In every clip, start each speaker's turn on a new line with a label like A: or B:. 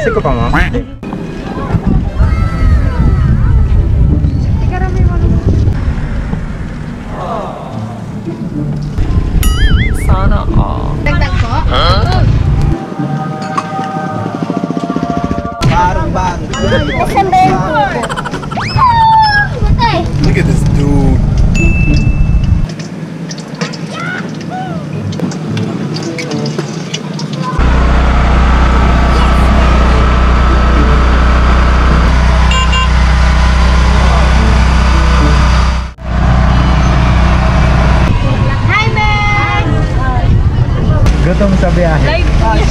A: Plastic ko pa, ma'am.
B: Sana all.
C: Dagdag po?
D: Barang-barang.
C: December po.
D: Look at this dude.
C: Hi, Ben!
A: Gutom sa biyahe.
C: Ay,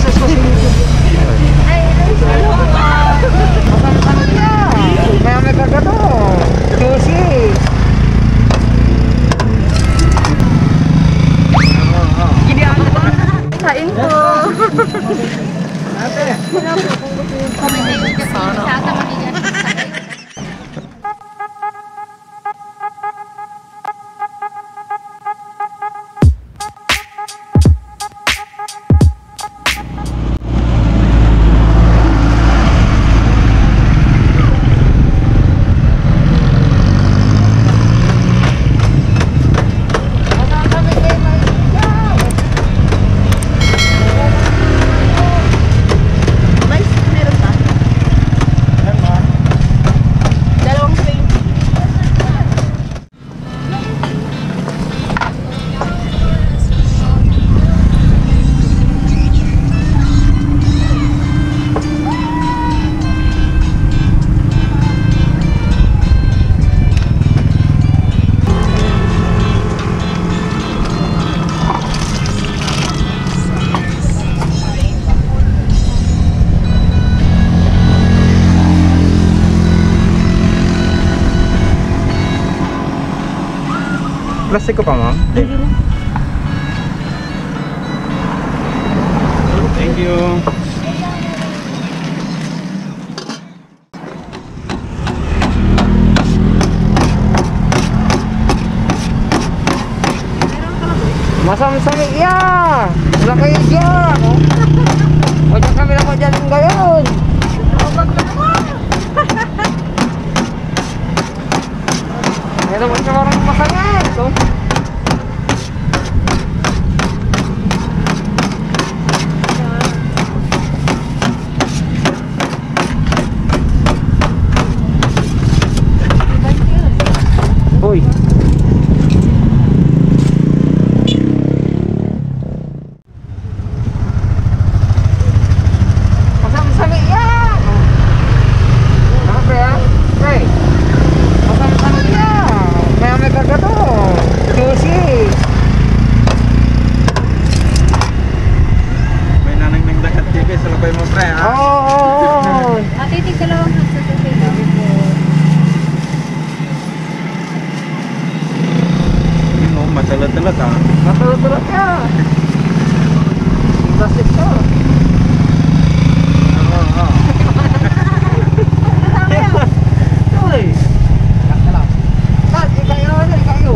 B: Kaya may kagato. Sushi.
C: kain ko.
A: Plastic ko pa, ma'am. Thank you.
B: Masamsami iya. Wala kayo dyan. Wala kami lang ko dyan ngayon. Ito mo siya marang masangit. Uy. Masamsami iya. Apa ya? Hey. Masamsami iya. Kaya may kagato. Sushi.
A: May nanang nagdakat TV sa labay mo, pre, ha?
B: Oo.
C: Titig dalawang hats sa sushi.
A: Matalat-talat, ha?
B: Matulog-tulog ka. Plastic to.
A: Oo.
B: Uy. Tad, ikayo na, ikayo.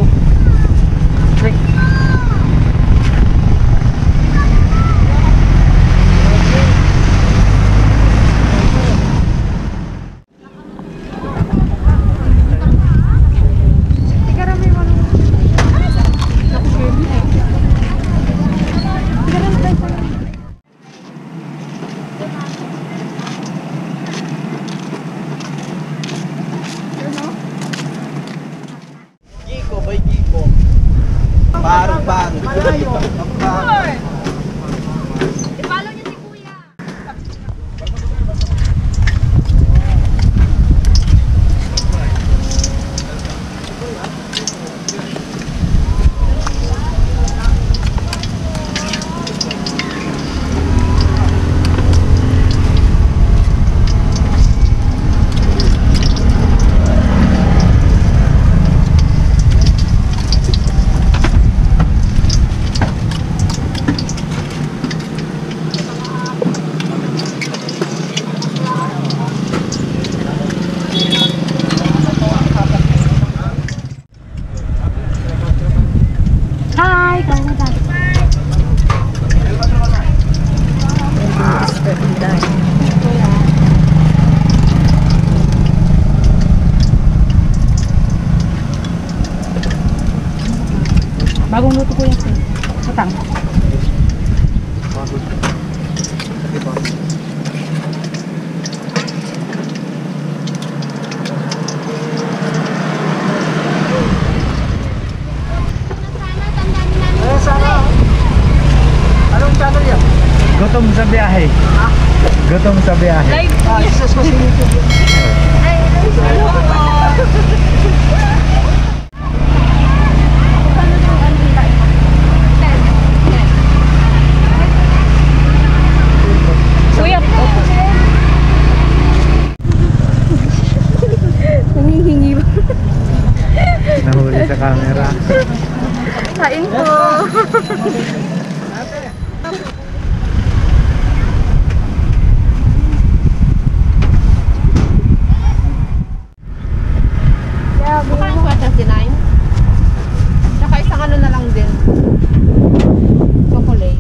D: Giko, bay Giko. Barang-barang.
C: I-follow niyo si Kuya. Bagong luto ko yan. Matang.
B: Anong channel yan?
A: Gutom sa biyahe. Gutom sa biyahe.
C: Live.
B: Jesus ko sa YouTube.
C: Ay, Kuya, nangihingi ba?
A: Nahuli sa camera.
C: Kain po.
E: Baka ang 29. Tsaka isang ano na lang din. Chocolate.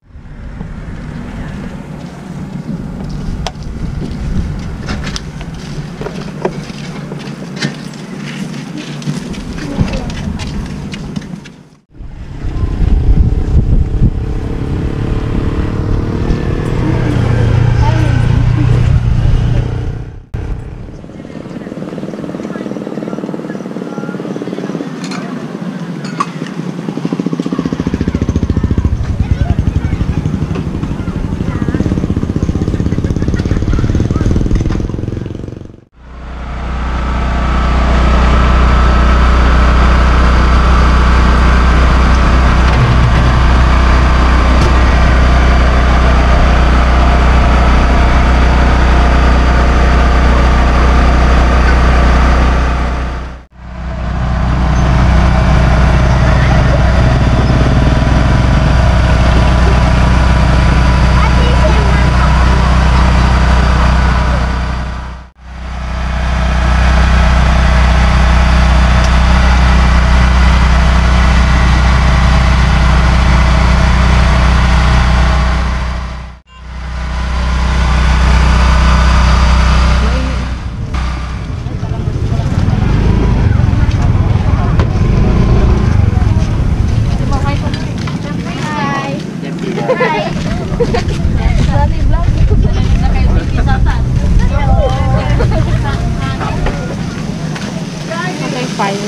E: Okay, fine.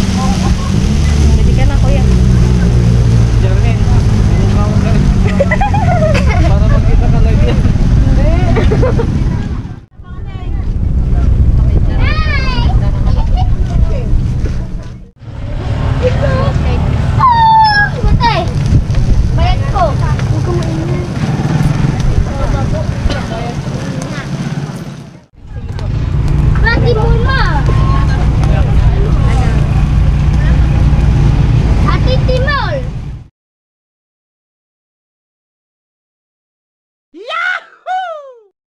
E: Pwede ka na, kuya.
B: Jeremy,